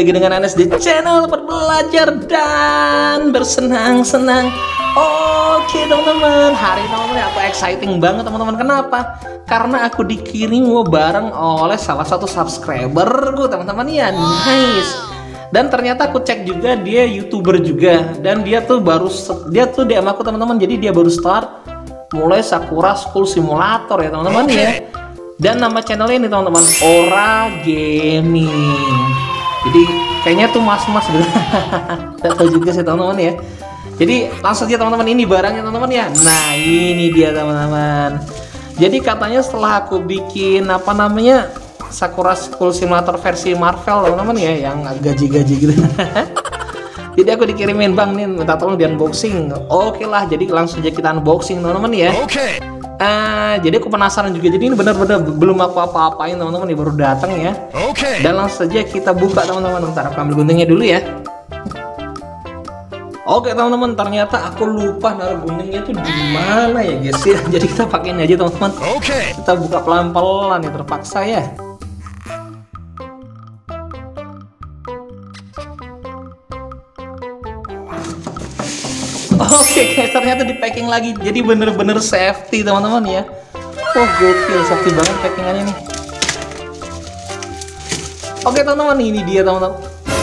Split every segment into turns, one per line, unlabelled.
kembali lagi dengan Anes di channel belajar dan bersenang-senang. Oke teman-teman, hari ini teman-teman aku exciting banget teman-teman. Kenapa? Karena aku dikirim barang oleh salah satu subscriberku teman-teman ya. Nice. Dan ternyata aku cek juga dia YouTuber juga, dan dia tuh DM aku teman-teman. Jadi dia baru start mulai Sakura School Simulator ya teman-teman ya. Dan nama channelnya ini teman-teman, Ora Gaming. Jadi kayaknya tuh mas-mas gitu. Tidak tahu juga sih teman-teman ya. Jadi langsung aja teman-teman, ini barangnya teman-teman ya. Nah ini dia teman-teman. Jadi katanya setelah aku bikin apa namanya Sakura School Simulator versi Marvel teman-teman ya, yang gaji-gaji gitu. Jadi aku dikirimin, bang nih minta tolong di unboxing. Oke lah, jadi langsung aja kita unboxing teman-teman ya. Oke. Jadi aku penasaran juga. Jadi ini benar-benar belum aku apa-apain teman-teman, ini baru datang ya. Oke. Dan langsung saja kita buka teman-teman. Bentar aku ambil guntingnya dulu ya. Oke teman-teman, ternyata aku lupa naruh guntingnya itu di mana ya guys ya. Jadi kita pakein aja teman-teman. Oke. Kita buka pelan-pelan ya, terpaksa ya. Oke guys, ternyata di packing lagi. Jadi bener-bener safety teman-teman ya. Oh gokil, safety banget packingannya nih. Oke teman-teman, ini dia teman-teman.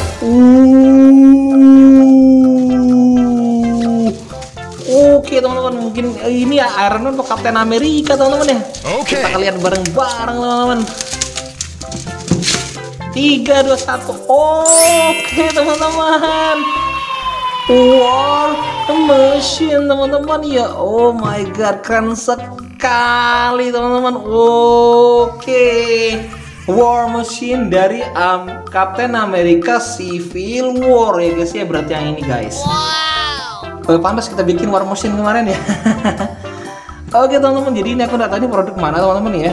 Oke teman-teman, mungkin ini ya Iron Man atau Captain America teman-teman ya. Oke. Kita lihat bareng-bareng teman-teman. 3, 2, 1. Oke teman-teman. War Machine teman-teman ya. Oh my god, keren sekali teman-teman. Oke, War Machine dari Captain America Civil War ya guys ya. Berarti yang ini guys. Wow. Pantas kita bikin War Machine kemarin ya. Oke teman-teman, jadi ini aku nggak tahu ini produk mana teman-teman ya.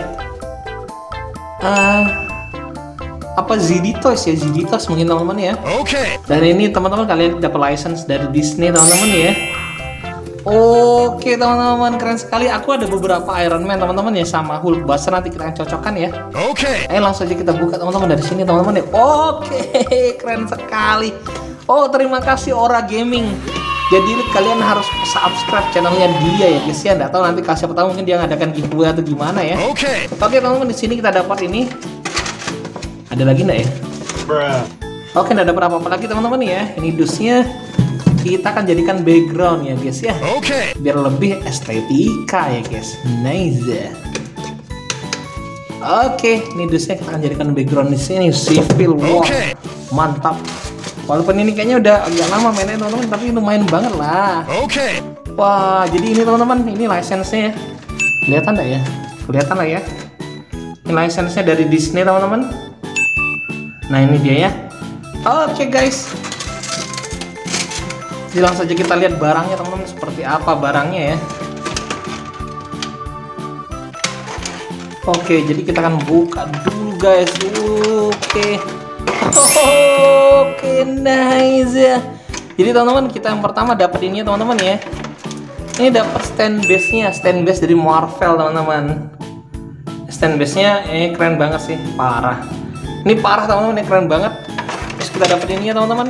Apa ZD Toys ya, ZD Toys mungkin teman-teman ya. Oke. Dan ini teman-teman kalian dapat license dari Disney teman-teman ya. Oke teman-teman, keren sekali. Aku ada beberapa Iron Man teman-teman ya, sama Hulk Buster, nanti kita cocokkan ya. Oke. Ayo langsung aja kita buka teman-teman dari sini teman-teman ya. Oke, keren sekali. Oh terima kasih Ora Gaming. Jadi kalian harus subscribe channelnya dia ya guys ya. Nggak tahu nanti siapa tahu mungkin dia ngadakan giveaway atau gimana ya. Oke. Oke teman-teman, di sini kita dapat ini. Ada lagi enggak ya? Oke, enggak ada apa-apa lagi teman-teman ya. Ini dusnya kita akan jadikan background ya guys ya. Oke. Biar lebih estetika ya guys. Nice. Oke, ini dusnya kita akan jadikan background di sini. Civil War. Mantap. Walaupun ini kayaknya udah agak lama mainnya teman-teman, tapi lumayan banget lah. Oke. Wah, jadi ini teman-teman, ini license-nya ya. Kelihatan enggak ya? Kelihatan lah ya. Ini license-nya dari Disney teman-teman. Nah ini dia ya. Oke guys, jadi langsung saja kita lihat barangnya teman-teman, seperti apa barangnya ya. Oke, jadi kita akan buka dulu guys. Oke, nice ya. Jadi teman-teman, kita yang pertama dapat ini teman-teman ya. Ini dapat stand base-nya, stand base dari Marvel teman-teman. Stand base-nya ini keren banget sih, parah. Ini parah teman-teman, ini keren banget. Terus kita dapat ini ya teman-teman.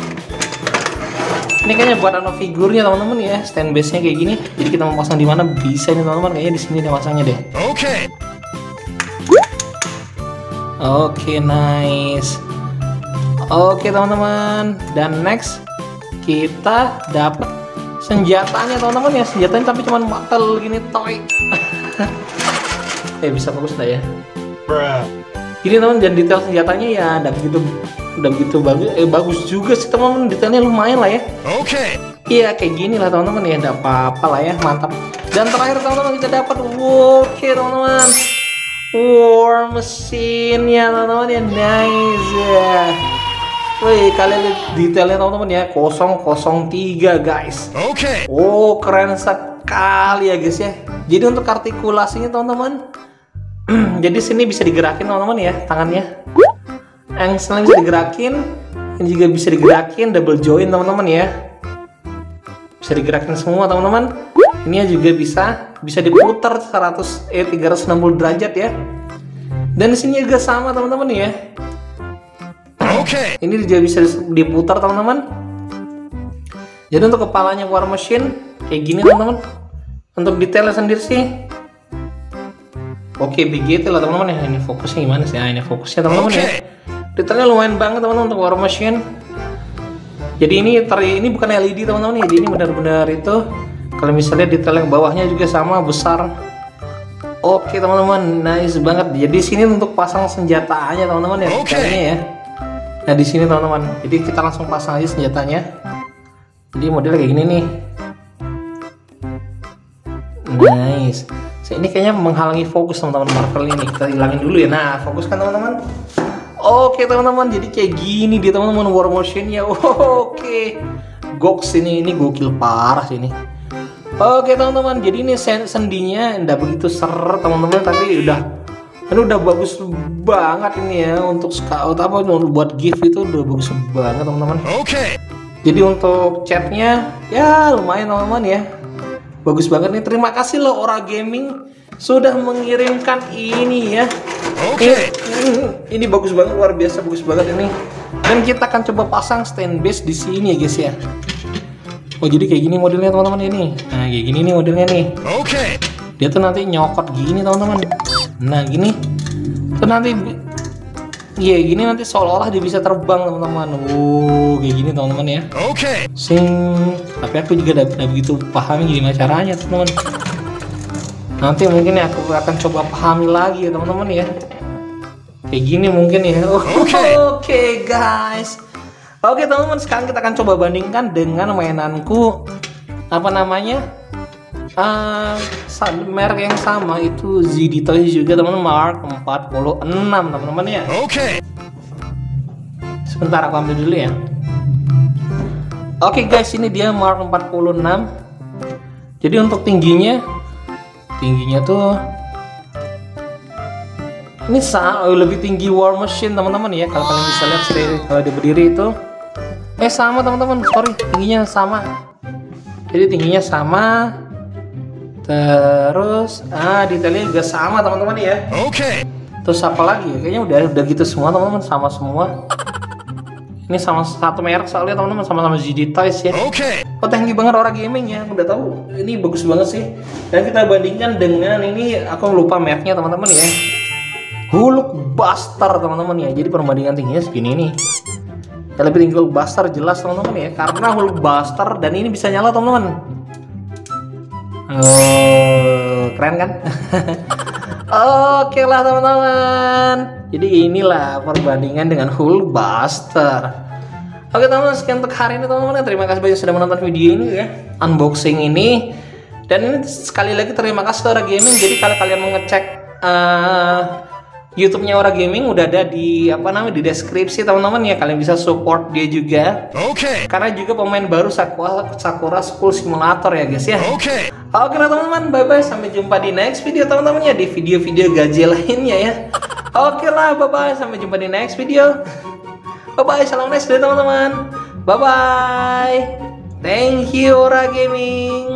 Ini kayaknya buat anak figurnya teman-teman ya, stand base-nya kayak gini. Jadi kita mau pasang di mana bisa ini teman-teman, kayaknya di sini deh pasangnya deh. Oke. Oke, nice. Oke teman-teman, dan next kita dapat senjatanya teman-teman ya. Senjatanya tapi cuman matel gini toy. Bisa fokus enggak ya? Ini teman, dan detail senjatanya ya udah begitu bagus. Bagus juga sih teman-teman, detailnya lumayan lah ya. Oke. Iya kayak gini lah teman-teman ya, enggak apa-apa lah ya, mantap. Dan terakhir teman-teman kita dapat, oke teman-teman, War Machine ya teman-teman ya, nice ya. Wih, kalian lihat detailnya teman-teman ya, 003 guys. Oke. Oh keren sekali ya guys ya. Jadi untuk artikulasinya teman-teman, jadi sini bisa digerakin teman-teman ya, tangannya. Yang selain bisa digerakin, ini juga bisa digerakin, double join teman-teman ya. Bisa digerakin semua teman-teman. Ini juga bisa diputar 360 derajat ya. Dan di sini juga sama teman-teman ya. Ini juga bisa diputar teman-teman. Jadi untuk kepalanya War Machine kayak gini teman-teman. Untuk detailnya sendiri sih oke, begitu lah teman-teman ya. Ini fokusnya gimana sih? Nah, ini fokusnya teman-teman ya. Detailnya lumayan banget teman-teman untuk War Machine. Jadi ini bukan LED teman-teman ya. Jadi ini benar-benar itu. Kalau misalnya detail yang bawahnya juga sama besar. Oke teman-teman, nice banget. Jadi sini untuk pasang senjatanya teman-teman ya. Ya. Nah di sini teman-teman. Jadi kita langsung pasang aja senjatanya. Jadi modelnya kayak gini nih. Nice. Ini kayaknya menghalangi fokus teman-teman Marvel ini. Kita hilangin dulu ya. Nah, fokuskan teman-teman. Oke teman-teman, jadi kayak gini dia teman-teman War Machine-nya. Oke. Goks ini gokil parah sih ini. Oke teman-teman, jadi ini sendinya enggak begitu ser teman-teman, tapi udah bagus banget ini ya untuk scout apa buat gift itu udah bagus banget teman-teman. Jadi untuk chatnya ya lumayan teman-teman ya. Bagus banget nih. Terima kasih loh Aura Gaming sudah mengirimkan ini ya. Ini bagus banget, luar biasa bagus banget ini. Dan kita akan coba pasang stand base di sini ya guys ya. Oh jadi kayak gini modelnya teman-teman ini. Nah kayak gini nih modelnya nih. Dia tuh nanti nyokot gini teman-teman. Nah gini. Tuh nanti gini nanti seolah-olah dia bisa terbang teman-teman. Kayak gini teman-teman ya. Tapi aku juga udah begitu paham gimana caranya teman-teman. Nanti mungkin ya aku akan coba pahami lagi ya teman-teman ya. Kayak gini mungkin ya. Oke guys. Oke teman-teman, sekarang kita akan coba bandingkan dengan mainanku apa namanya merek yang sama itu ZD Toys juga teman-teman, Mark 46 teman-teman ya. Sebentar aku ambil dulu ya. Oke guys, ini dia Mark 46. Jadi untuk tingginya tuh ini lebih tinggi War Machine teman-teman ya. Kalau kalian bisa lihat kalau dia berdiri itu sama teman-teman, tingginya sama. Jadi tingginya sama. Terus detailnya juga sama teman-teman ya. Terus apa lagi ya? Kayaknya udah gitu semua teman-teman, sama semua. Ini sama satu merek soalnya teman-teman, sama-sama ZD Toys ya. Thank you banget Aura Gaming ya. Udah tahu ini bagus banget sih. Dan kita bandingkan dengan ini, aku lupa mereknya teman-teman ya. Hulkbuster teman-teman ya. Jadi perbandingan tingginya segini nih. Yang lebih tinggi Hulkbuster jelas teman-teman ya, karena Hulkbuster dan ini bisa nyala teman-teman. Keren kan? Oke lah teman-teman. Jadi inilah perbandingan dengan Hulkbuster. Oke teman-teman, sekian untuk hari ini teman-teman. Terima kasih banyak sudah menonton video ini ya, unboxing ini. Dan ini sekali lagi terima kasih Aura Gaming. Jadi kalau kalian mau ngecek YouTube-nya Aura Gaming udah ada di di deskripsi teman-teman ya, kalian bisa support dia juga. Karena juga pemain baru Sakura School Simulator ya guys ya. Oke lah teman-teman, bye bye, sampai jumpa di next video teman-teman ya, di video-video gaji lainnya ya. Oke lah, bye bye, sampai jumpa di next video. Bye bye, salam next day teman-teman. Bye bye. Thank you Aura Gaming.